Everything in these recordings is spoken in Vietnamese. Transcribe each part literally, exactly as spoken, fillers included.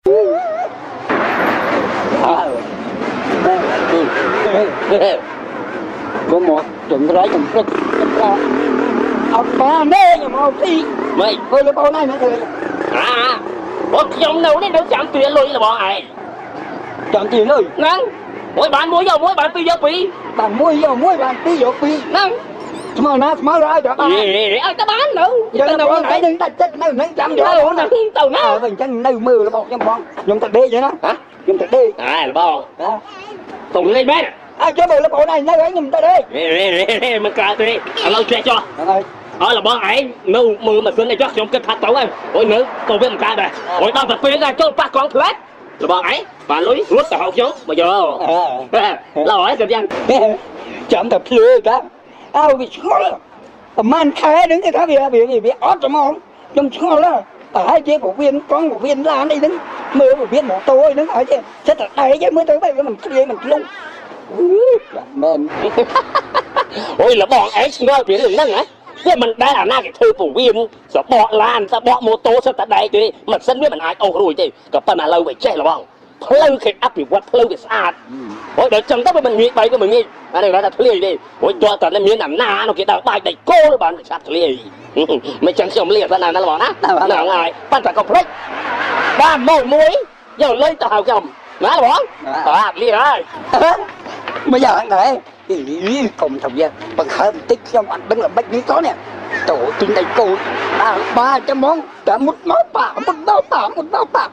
có một chuẩn cái đấy cũng rất là ông ba nè mà ông đi mày thôi lấy bao này nữa thôi à một dòng đâu đấy đâu chạm tiền luôn là bọn này chạm tiền rồi nè mỗi bạn mua dầu mỗi bạn pi dầu pi bạn mua dầu mỗi bạn pi dầu pi nè mà nó mới ra được à ai ta bán nữa giờ nó cái đừng ta chết nó nó chạm vô luôn nè tao nó mình chân nơi mưa là bọn trăm bọn dùng thật đi vậy đó hả dùng thật đi à là bọn tùng lên bé à cho mày là bộ này nó gửi nhìn ta đi mình cà đi à lâu chuyện cho đó là bọn ấy nâu mưa mà xuân này chắc trong cái thắt tấu em ôi nữ tôi biết một cái này ôi tao phải khuyên ra cho ba con thứ hết là bọn ấy và lối rút tao học xuống mà giờ là hỏi kìa anh chậm tập lừa cả ao bị khó man khai đứng cái tháp bìa bìa bìa bìa ót trong không trong khó đó ở hai chế một viên con một viên lan đi đứng mưa một viên một tôi đứng ở trên sẽ thật đầy chứ mới tới bây giờ mình kia mình lung mình ôi là bọn ấy nói chuyện đừng nâng á thế mình đã là na cái thư phủ viên sợ bọn lan sao bọn mô tô sao tại đây thì mình sân biết mình ai ô rồi thì cả phần là lâu vậy chết là bọn lâu khi áp bị quát lâu bị xa ôi đợi chừng tóc mình nghĩ bay của mình đi anh này nói là thuê đi ôi cho tận là miếng làm na nó kia đào bài đầy cô nó bán sát thuê mấy chẳng chồng liệt ra nào nó bỏ nát nào ngài ban phải có plek ba mồi muối giờ lấy tao chồng nó bỏ à liệt ơi bây giờ anh thấy thì cùng thằng dân bằng hơn tích trong anh đứng là bách lý có nè tổ trên đây cô ba ba trăm món cả một máu bả một máu bả một máu bả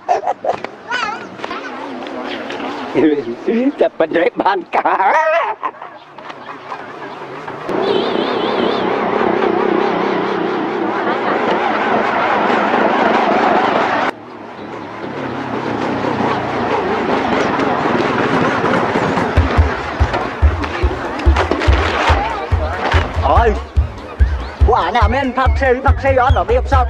tập bên đấy ban cả ôi quả nào men thật xe thật xe đó là biết sao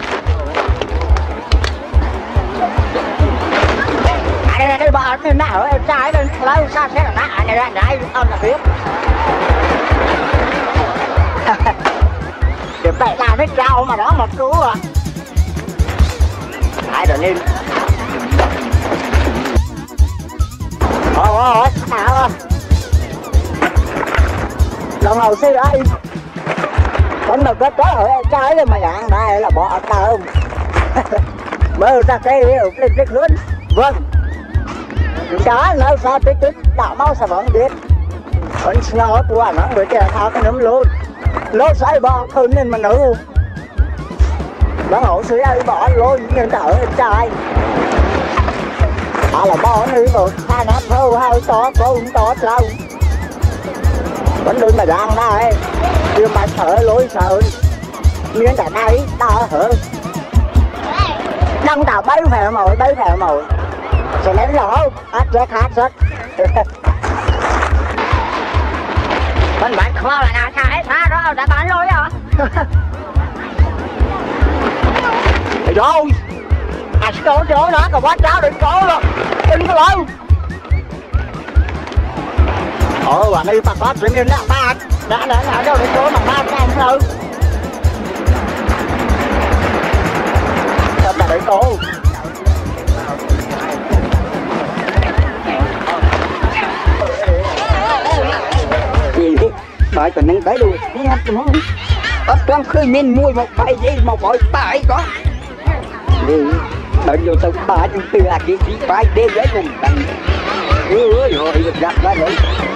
này này bà này nào em trai lên lấy sao sẽ là nã này ra này ông là biết điểm tại sao nó trao mà đó mà cứu à ai rồi nên ôi ôi nào ơi lần đầu xe đây vẫn được cái ở em trai lên mà dạng này là bỏ cơm bơ ra cây lên cái lớn vâng cá nó sao tích tích đạo máu sao vẫn biết vẫn nhỏ của nó người trẻ thao cái nấm luôn nó sai bỏ hơn nên mà nữ nó hổ suy ai bỏ luôn nhưng ta ở trai à là bỏ nó một hai nó thâu hai to có cũng to sao vẫn đừng mà đang đây nhưng mà sợ lối sợ miếng cả này ta hở đang tạo bấy phèo mồi bấy phèo mồi sẽ ném lỗ hát rất hát rất mình bạn kho là nào sai tha đó đã bán lối hả rồi à chỗ chỗ đó còn quá cháu đừng cố luôn đừng có lâu ồ bạn đi bắt bắt chuyện đã ba đã đã đã đâu để cố mà ba cái anh đâu thật là để cố bài còn nâng tới luôn bắt con khơi men mua một bài gì một bội bài có đi đợi vô tao ba trăm tư là cái gì bài đêm đấy cùng bằng ơi rồi được gặp ra rồi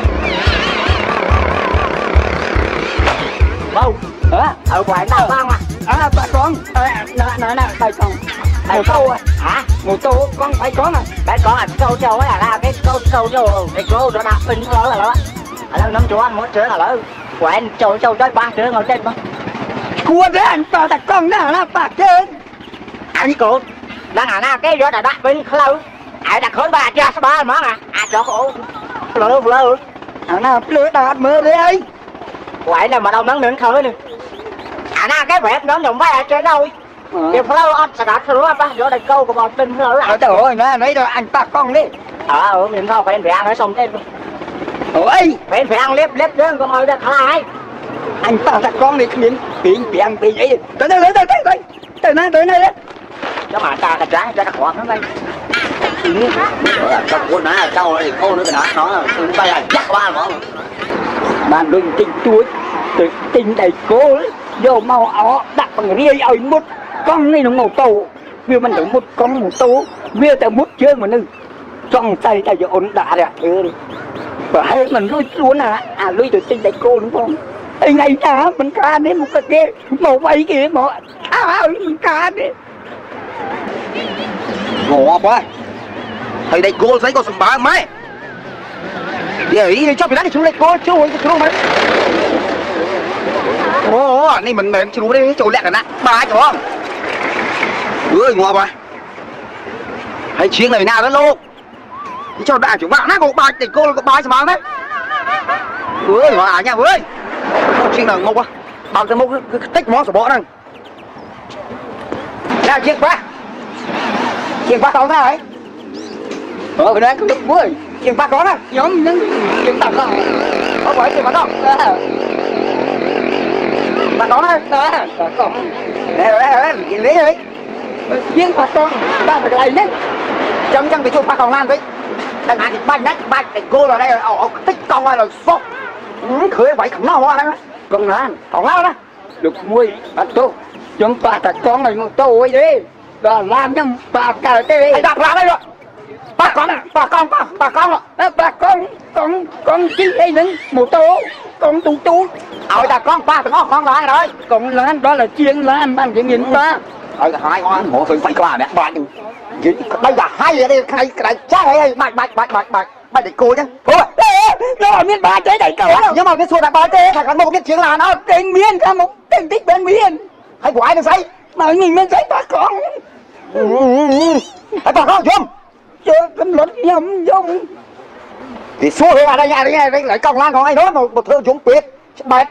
bao hả ở ngoài nào không à à bà con nè nè nè bà con thằng câu hả một tô con phải con à phải con à câu châu ấy là cái câu câu châu cái câu đó đặt bên đó là đó anh năm chỗ anh muốn chơi là lỡ của anh châu châu chơi ba chơi ngồi trên mà cua đấy anh to thật con đó là bạc chơi anh cô đang ở na cái đó là đặt bên lâu ai đặt hơn ba cha ba món à à chỗ cổ lỡ lỡ ở na lỡ đặt mưa đấy của anh là mà đâu nắng đến khơi nè à na cái vẹt nó nhộng vai chơi đâu thì lâu anh sẽ đặt rồi ba chỗ đây câu của bọn bên lỡ lại trời ơi nó lấy rồi anh bạc con đi ờ ở miền không phải anh phải ăn nói xong tên ôi phải phải ăn lép lép đó con ơi ra khai anh ta đặt con đi miếng biển biển bị vậy tới tới tới tới tới tới tới nơi tới nơi đấy cho mà ta cả trái ra khó lắm đây các con ná cháu ấy cô nữa cái đá nó tay là chắc ba mà bạn đừng tinh chuối từ tinh đầy cố vô màu ó đặt bằng ria ơi một con này nó màu tàu vì mình được một con một tàu vì ta mút chơi màนึงtrong tay taจะổn đã rồi ừ và hay mình lui luôn à à lui từ tinh đầy cô đúng khôngไอ้ไงจ้ามันกล้าเนี่ยมันก็เก๋หมอไว้เก๋หมออ้าวมันกล้าเนี่ยngộ quá thầy đây cô thấy có sầm bá mấy giờ ý cho bị đánh xuống đây cô chú ơi chú mấy ồ này mình mình chú đây chú lẹ cả nè ba chú không ơi ngộ quá hay chiếng này nào đó luôn cho đại chúng bạn nát cô ba để cô có ba sầm bá đấy ơi ngộ à nha ơi chiếng nào ngộ quá bao cái mốc cái tích món sổ bọ này nào chiếng ba chiếng ba con đấy ờ cái đấy cũng vui chiếng ba con á nhóm những chiếng tặng rồi có phải chiếng ba con ba con đấy đó con đây đây đây lấy đấy chiếng ba con ba phải lấy đấy trong trong cái chỗ ba con lan đấy đang ăn thì ba nát ba cái cô là đây ở tích con này là sốt khởi vậy khổng nó hoa đấy con lan còn lao đó được mua bắt tô chúng ta cả con này một tô ấy đi là làm cho bà cả cái đi đặt ra đây rồi bà con bà con bà bà con rồi bà con con con chi đây nữa một tô con tu tu ở đặt con ba thằng con con lại rồi còn lan đó là chiên lan ban cái nhìn ta ở hai con hộ phải phải qua nè bạn đây là hai ở đây hai cái trái đây bạch bạch bạch bạch bạch bạch để cô chứ nó là miền ba trái đầy cờ nhưng mà cái số đặt ba trái phải có một cái chuyện là nó tên miền ra một tên tích bên miền hay của ai được giấy mà nhìn bên giấy bà con hay bà con không chưa cái luật nhầm dung thì xua về đây nhà đây đây lại công lan còn ai đó một một thơ chúng tuyệt bạch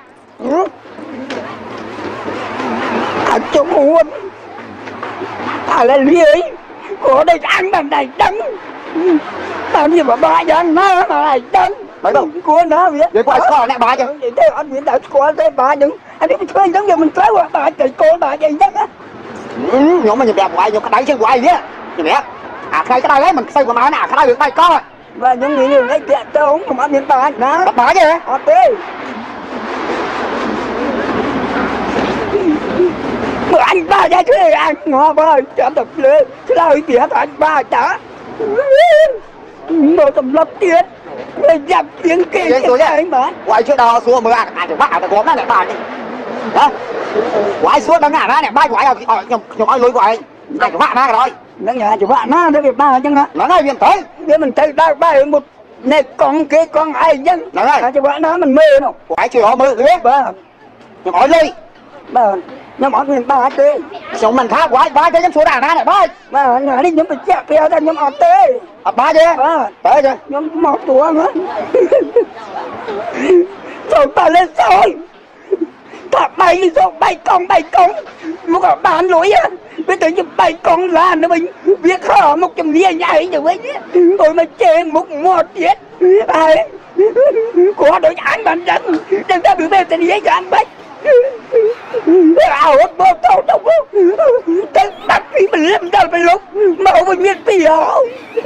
à chúng muốn à là liếc của đây ăn bằng này đắng bao nhiêu mà ba giờ nó mà này đắng phải không của nó biết để qua kho lại ba chứ thế anh biết đã qua thế ba những anh đi chơi giống như mình tới qua ba trời cô ba gì đó á nhóm mà nhìn đẹp hoài nhóm cái đáy chơi hoài nhé nhìn đẹp à cái cái đây mình xây của nó nè cái đây được tay con và những người như đấy đẹp tôi không ăn miếng ba nó ba gì ở đây mà anh ba ra chơi ăn ngon quá chả tập lên cái lời tía anh ba chả một tầm lập tiền để dập tiếng kia cái anh mà quay trước đó xuống mới ăn à bác à có nó lại bà đi đó quay xuống đằng ngả này bay quay ở nhom nhom ai lối quay này của bạn nó rồi đằng nhà của bạn nó để ba chân nó nó nói viện tới để mình thấy ba ba một này con cái con ai dân nó nói cho bạn nó mình mê nó quay chưa họ mê biết ba nhom hỏi đi ba nhom hỏi mình ba tê sống mình khác quay ba cho nhóm số đàn này ba ba nhà đi nhóm mình chẹt theo ra nhóm họ tê à ba chứ ba tới chứ nhóm một tuổi nữa rồi ta lên rồi ta bay đi rồi bay con bay con một cái bàn lối á bây giờ như bay con là nó mình biết hở một trăm lia nhảy rồi ấy rồi mà chê một một tiết ai của đội anh bạn dẫn đừng ta bị về tình giấy cho anh bách ảo bố tao đâu có tao đặt phí mình làm đâu phải lúc mà không phải biết gì hả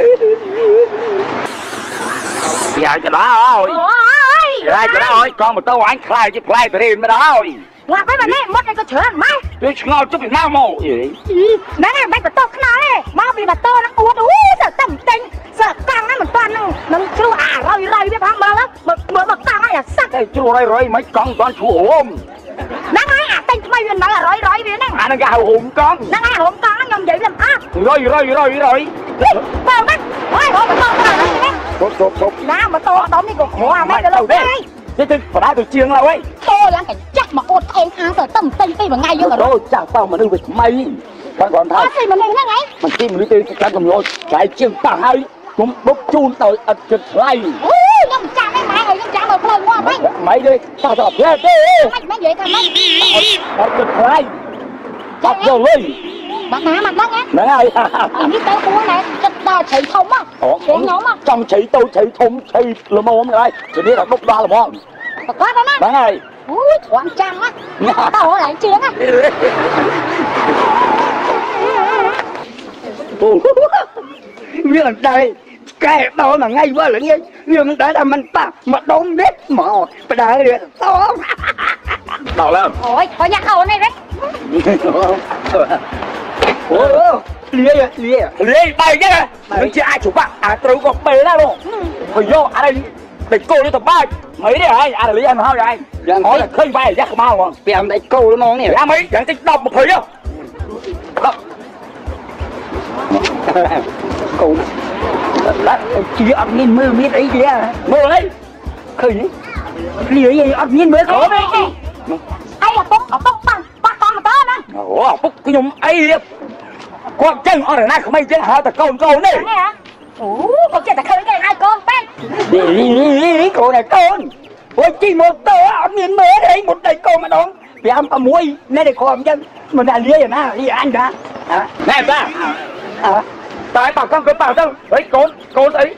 giờ cho đó rồi đây cho đó rồi con một tao anh khai chứ khai từ đêm mới đó rồi ngọc cái mà nè mất cái có chữa mai tôi ngon chút bị mau mồ gì nè nè bay của tôi cái nào đấy mau bị bà tôi nó uống uống sợ tầm tinh sợ căng á mình toàn nó nó chú à rồi rồi biết không bao lắm bực bực bực căng á sắc chú rồi rồi mấy con toàn chú ôm nó nói à tên mày nó là rồi rồi vậy nè à nó gào hùng con nó gào hùng con nó nhầm vậy làm á rồi rồi rồi rồi bao mắt ôi ôi mà to quá rồi tốt tốt tốt ná mà to tóm đi còn khổ à mấy cái lâu đấy thế tôi phải đá tôi chiêng lâu ấy thôi là cái chắc mà ôn em ăn từ tâm tinh khi mà ngay vô rồi chẳng tao mà đừng việc mày con còn thay gì mà này nó ngay mình tìm lý tư cái cầm rồi cái chiêng tàng hay cũng bốc chun tới ật chật lay nhưng chàng mấy mày rồi nhưng chàng một lần qua mấy mấy đi tao tập ra đi mấy mấy vậy thôi mấy ật chật lay tập rồi đi bạn má mặt đó nhá nè ơi em biết tao mua này chất đo chạy thông á chuyện nhóm á trong chạy tôi chạy thông chạy là mồm rồi chỉ biết là bốc đo là mồm quá đó nè bạn ơi ui thoáng trăng á tao lại chiến á Riêng đây cái đó mà ngay quá là nghe riêng đây là mình ta mà đông biết mà bây giờ đi to đỏ lên ôi thôi nhắc hầu này đấy ủa lia lia lia bay chứ mình chưa ai chụp bạn à tôi còn bể ra luôn thôi vô ở đây để cô đi tập bay mấy đấy ai à là lý anh không vậy anh nói là khơi bay chắc mau mà em đây cô nó nè ra mấy chẳng tích đọc một thời đâu cô chỉ ăn nhìn mưa biết ấy kìa mưa đấy khơi đấy lia gì ăn nhìn mưa có ai là bốc ở bốc bằng bác con mà tớ nè ủa bốc cái nhung ấy con chân ở đây không mấy chân hả ta con con này ủa con chơi ta khơi cái hai con bé đi cô này con ôi chỉ một tờ ăn nhìn mưa đấy một đầy con mà đón vì ăn ăn muối nên để con chân mình là lia rồi nè lia ăn đã nè ta tại bảo con cứ bảo đâu ấy con con ấy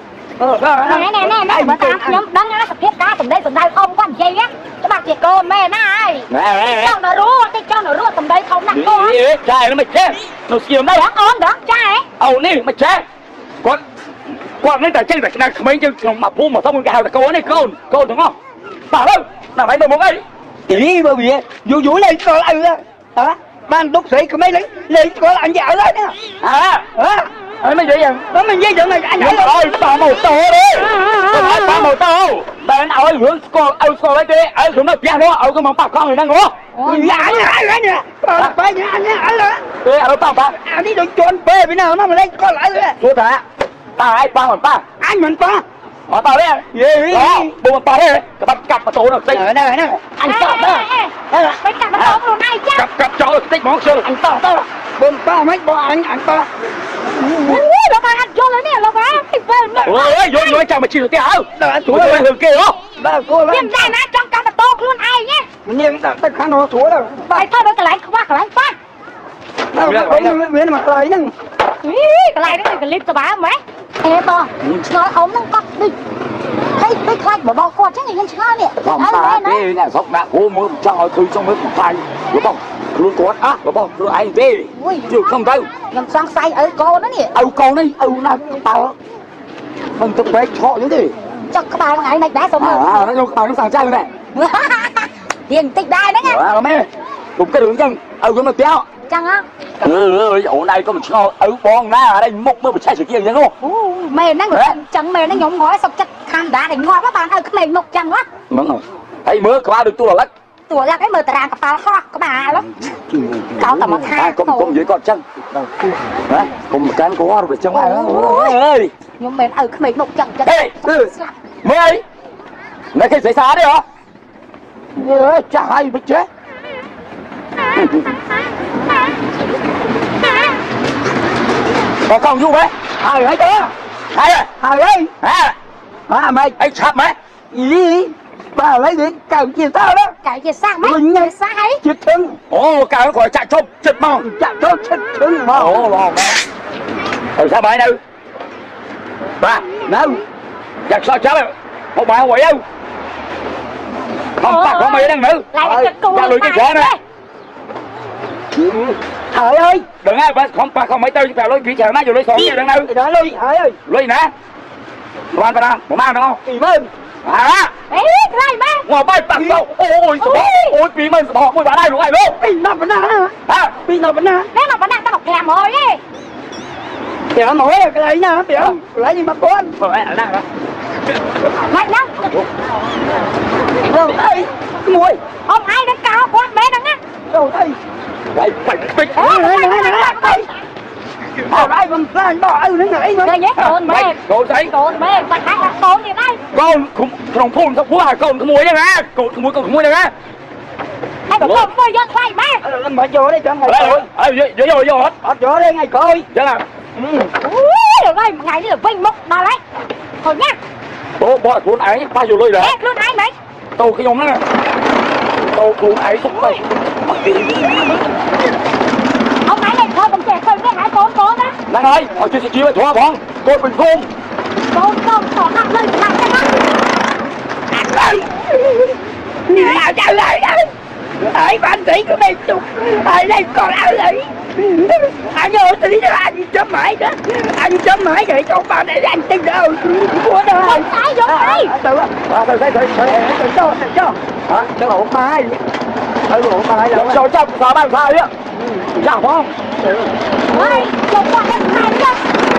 nè nè nè nè mà ta nhóm đăng nó sập hết cá tầm đây tầm đây không có gì á các bạn chị cô mẹ này cho nó rúa cái cho nó rúa tầm đây không nặng cô trai nó mày chết nó xiêm đây đáng ơn đó trai ầu nè mày chết con con nên tại trên tại này mấy chân mà phu mà xong cái hào là cô này con con đúng không bảo đâu là mấy đồ muốn ấy tí bao bì dù dù lên coi lại hả ban đúc sĩ có mấy lấy lấy coi anh dạo đấy nè à hả ấy mấy gì vậy đó mình dây dựng này anh hỏi rồi ba màu to đi ba màu to bạn ơi hướng con ơi con lấy đi ấy xuống nó piano ơi cái mong bà con người đang ngó dạ anh ấy đấy nè phải nha anh ấy là ê ở đâu ba anh đi đừng chọn bê bên nào nó mà lấy coi lại rồi thua ta ta ai ba mình ba anh mình ba mà tao đấy gì đó buồn tao đấy cái bắt cặp mà tổ nó xinh này này anh tao đó phải cặp mà tổ luôn này chứ cặp cặp cho tích món xương anh tao đó buồn tao mấy bo anh anh tao nó phải ăn vô lấy nè nó phải ôi vô vô chào mà chịu tiền không thua rồi thường kia đó đó cô viêm da nè trong cặp mà tổ luôn ai nhé nhưng ta ta khăn nó thua rồi phải thôi cái lại không qua cái lại qua đâu không biết mà lại nè cái lại đó cái clip cho bà mấy ê to nói ống nó cắt đi thấy thấy khai bỏ bao con chắc người nhân nè không ta cái này sốc đã cô mới cho tôi trong mấy phải đúng không luôn có á đúng không rồi ai về chưa không đâu làm sang say ở con đó nè âu con đấy âu nào tao mình tự bé chọ chứ gì cho các bạn ngày này đã xong rồi à nó nó nó sang trai này tiền tích đai đấy nghe à mẹ cùng cái đường chân âu cái mà kéo chăng á ừ ổ này có một cho âu bong na ở đây mốc mới một chai sự kia vậy không mày nó chẳng mày nó nhộng ngói sọc chắc khăn đá để ngon các bạn ơi cái mày mộc chăng quá đúng rồi thấy mưa qua được tôi là lắc tuổi là cái mờ tà cặp tao ho các bà lắm cáo tao mà tha con con dưới con chân hả con một cán có được trong ai đó ơi nhưng mày ở cái mày mộc chăng chắc mưa ấy này cái giấy xá đấy hả chả hay bị chết còn con du đấy hai ấy đó hai à hai ấy hả hả mày anh sắp mày gì bà lấy đi cào chia sao đó cào chia sang mấy mình nhảy sang ấy chết thương ồ cào nó khỏi chạy chốt chết mong chạy chốt chết thương mà ồ lò rồi sao mày đâu ba đâu giặt sao cháu một bài không quậy đâu không bắt con mày đang nữ ra lùi cái chỗ này Hỡi ơi đừng ai không ba không mấy tao vào lối chuyện chờ má vô lối sổ nha đừng đâu đó lối Hỡi ơi lối nè một anh ta một mang đâu bị mơn à ê lại má ngoài bay bắn đâu ôi ôi bị mơn bỏ môi bà đây luôn ai luôn bị nó bắn na hả bị nó bắn na nếu mà bắn na tao bọc thèm rồi ấy tiểu nói cái này nha tiểu lấy gì mà con rồi ở đây đó mạnh lắm rồi đây môi ông ai đánh cao con bé đằng á rồi đây đây phải phải đây đây đây ở đây còn ra bỏ ơi nó ngậy mà đây nhé con mẹ con thấy con mẹ bạn thấy là con gì đây con không không phun không phun con không mua nha má con không mua con không mua nha má ai còn không mua vô xoay má lên mở vô đây cho mày rồi vô vô vô hết hết vô đây ngay coi chứ nào rồi đây ngày đi là vinh mốc nào đấy thôi nhá bố bỏ cuốn ấy bao nhiêu lôi đấy luôn ai mấy tôi cái nhóm đó tôi cuốn ấy xúc đây ông ấy này thôi bằng trẻ thôi cái hả con con á đang ơi họ chưa chia với thua bọn tôi bình phun con con còn nặng lên nặng cái đó nào trả lời đâu ấy bạn sĩ của đây chụp ở đây còn áo lấy Anh ơi, tí nữa anh chấm mãi đó. Anh chấm mãi vậy con bà này anh tin đâu. Của đâu. Con sai vô đây. Từ từ từ từ từ cho cho. Hả? Cho ổn mai. Ừ ổn mai là cho cho sao bạn sai á. Sao không? Ôi, chồng con em này đó.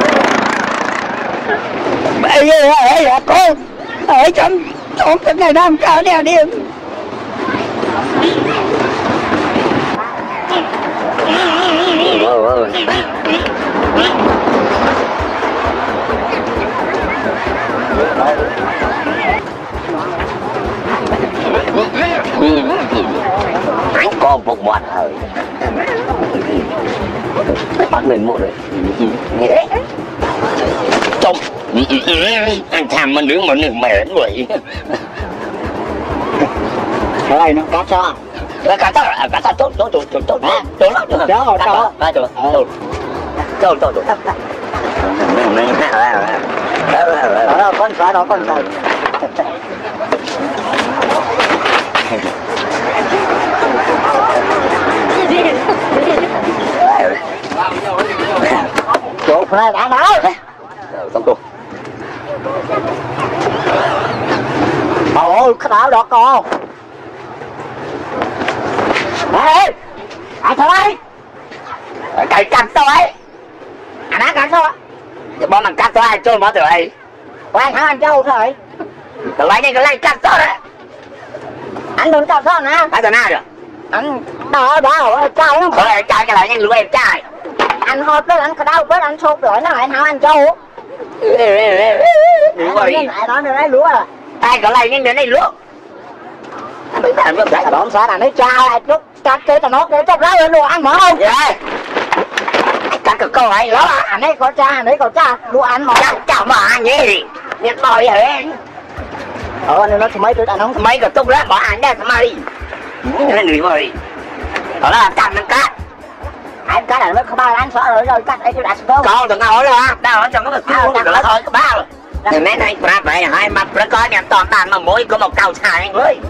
Ê ê ê ê con. Ở trong trong cái này đang cao nè đi. Anh có một bọn hơi bắt mình một rồi trông anh tham mà nướng mà nướng mệt vậy Ở đây nó có sao? cá sao cá sao tốt tốt tốt tốt tốt tốt lắm Đó đó đó tốt tốt tốt tốt đó con sao đó con sao chỗ này đã nói xong tôi ôi cái đảo đó con ê anh sao đây cái cắt tôi anh đã cắt sao bọn mình cắt tôi ai trôn nó từ đây quay thằng anh châu thôi cái lấy này cái lấy cắt tôi đấy anh đừng cắt sao nè cái từ nào rồi anh đó đó ở trai lắm có lại trai cái lại nhanh lùi em trai anh hốt với anh cái đau với anh sốt rồi nó lại thằng anh châu đúng rồi đó này đấy lúa à ai có lại nhanh đến đây luôn mấy bạn nó cái đón xa là nó cha lại chút cắt cái tao nó cái chốc ra rồi luôn ăn mở không vậy cắt cái câu ấy đó anh ấy có cha anh ấy có cha luôn ăn mở cắt chào mà anh ấy nhét bòi hả ờ nên nó mấy đứa anh không mấy cái tung ra bỏ anh ra mà đi nó người mà đi đó là cắt nó cắt anh cắt là nó không bao anh sợ rồi rồi cắt ấy cho đặt cơ con tụi nó rồi á đâu cho nó được thôi cái ba rồi thì mấy này ra về hai mặt nó coi em toàn đàn mà mỗi có một cầu xài anh ơi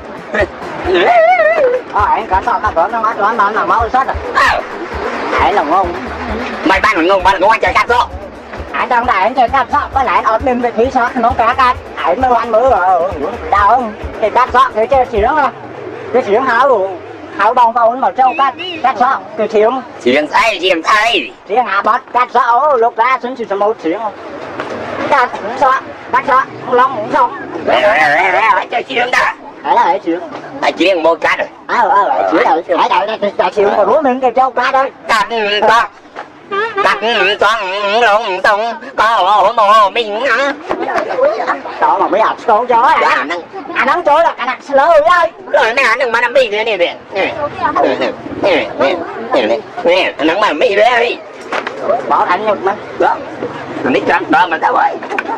ờ anh cắt sao mà có nó mắt nó nó là máu sắt à anh là ngon mày ban là ngon ban là ngon anh chơi cắt đó anh đang đại anh chơi cắt sao có lại ở bên về thủy sót nó cá cắt anh mới ăn mưa rồi đau không thì cắt sót thì chơi chỉ đó cái chỉ háo háo bông bông mà trâu cắt cắt sót cái thiếu chuyện thay chuyện thay chuyện hạ bớt cắt sót lúc ra xuống chỉ một chuyện cắt sót cắt sót lòng cũng không chơi chuyện đó đấy là chuyện tại chuyện một cắt rồi ờ ờ chỉ là chỉ là là chuyện còn lúa mình cái trâu cá thôi cắt to cắt toàn lộn tông có mồ mình hả đó mà mới học con chó à anh đóng chó là anh ăn lơ rồi rồi nè đừng mà nắm bị nữa nè nè nè nè nè nè mà bị đấy bỏ anh nhục mà đó mình biết trắng đó mà tao vậy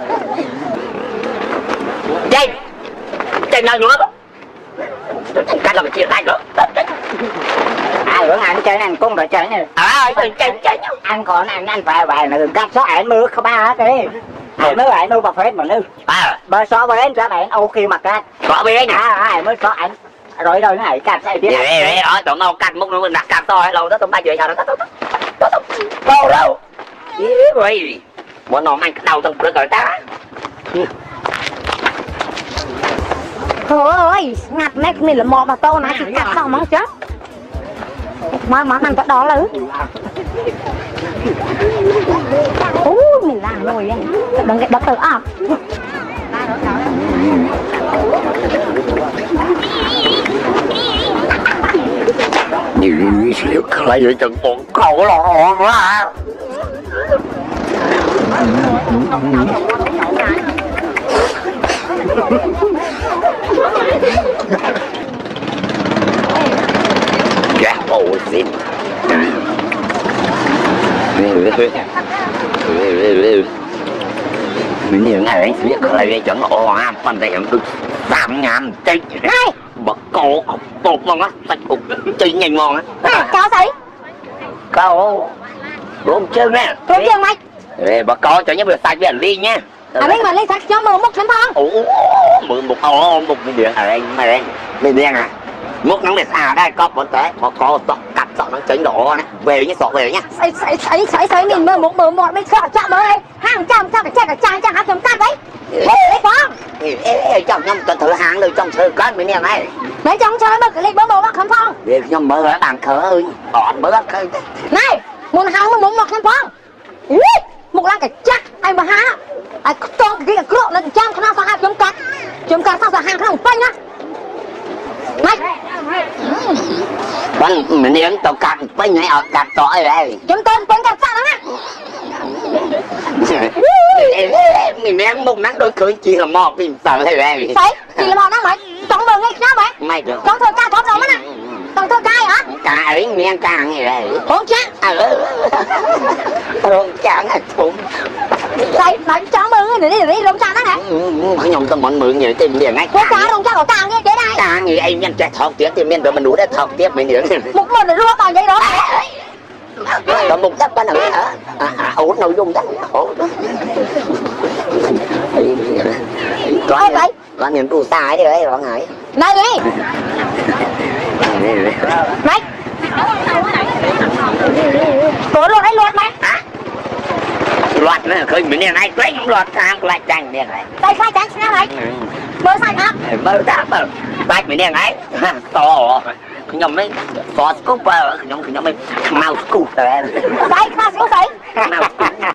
đây đây nào nữa cắt là mình chia tay nữa à bữa anh chơi này cung rồi chơi này à chơi chơi chơi anh còn anh anh phải vài là cắt số ảnh mưa không ba cái anh mới lại nuôi bạc phép mà nuôi à bơi số với anh ra bạn ô khi mà cắt có biết nè à mới số ảnh rồi rồi này cắt sai biết đấy đấy ở tụi nó cắt múc nó đặt cắt thôi lâu đó tụi ba chuyện sao đó đâu đâu rồi bọn nó mang đầu tụi nó gọi ta Thôi ơi, ngặt nét mình là mò mà tô nó chỉ cắt sao mà chết. Mà mà ăn cái đó là ú mình làm rồi anh. Đừng cái đất tự à. Như sự lại vậy chẳng còn cầu lọ quá gác bộ xin mình nhiều ngày anh biết lại vậy chẳng ồ à mình thấy em được tám ngàn chơi bật cổ tột ngon á sạch cục chơi nhanh ngon á Cháu thấy câu bốn chân nè bốn chân mày ê bật cổ cho nhớ được sạch với anh Ly nha à mình mà lên sạch cho mười một chân thon ủa mười một ồ một miếng điện à anh mày anh miếng điện à múc nóng để xào đây có bốn té một cổ tóc cắt sọ nó chỉnh độ nè về nhé sọ về nhá Sấy sấy sấy sấy sấy nhìn mơ một mơ một mấy sợ chạm mới hàng trăm trăm cái cha cái cha cha hát chấm cắt đấy đấy con ê ê trong nhóm cho thử hàngเลยtrong thử con mấy nè này mấy trong chơi mà cái lịch bơ bơ mà khám phong về nhóm mơ ở bàn khờ ơi bọn mơ khơi này muốn hàng mà muốn một khám phong một lang cái chắc anh mà há ai con cái cái cựa lên trăm khả năng sao hát chấm cắt chấm cắt sao sao hàng khả năng bay nhá này con mình đi tàu cắt bay nhảy ở cắt tỏi đây chấm tên tên cắt sao đó mình nén mông nắng đôi cưới chỉ là mò tìm sợ hay vậy sấy chỉ là mò nó mày trong đường ngay sao mày mày được trong thời ca có đâu mà nè trong thời ca hả cà ấy men cà như vậy con chắc không chẳng là cũng sấy mày trong đường này đi đi lông cha nó nè không nhom tao món mượn nhiều tìm liền ngay con cá lông cha của càng nghe thế này cà như anh men chạy thọc tiếp thì men rồi mình đủ để thọc tiếp mấy nữa một mình là rua toàn vậy đó còn một chắc con nữa hả à ổn nội dung chắc ổn có vậy có niềm tu sai đấy bọn ấy này đi này cố luôn ấy luôn mày loạt nữa khơi mình này quay loạt sang lại chanh đi này tay sai trắng sao mày bơ sai hả bơ đã bơ tay mình này ấy to nhóm mấy Ford Cooper nhóm nhóm mấy Mouse Cooper tay sao xíu xí